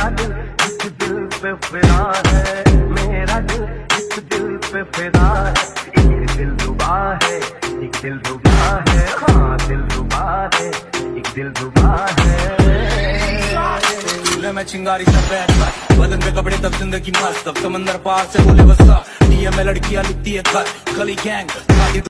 मेरा दिल इस दिल पे फिदा है, मेरा दिल इस दिल पे फिदा है। एक दिल रुबा है, एक दिल रुबा है, हाँ दिल रुबा है, एक दिल रुबा है। मैं चिंगारी सब बैठ कर बदन पे कपड़े तब जिंदगी मस्त, तब समंदर पार से बोले बसा डीएम में लड़कियां लिखती है खत, गली गैंग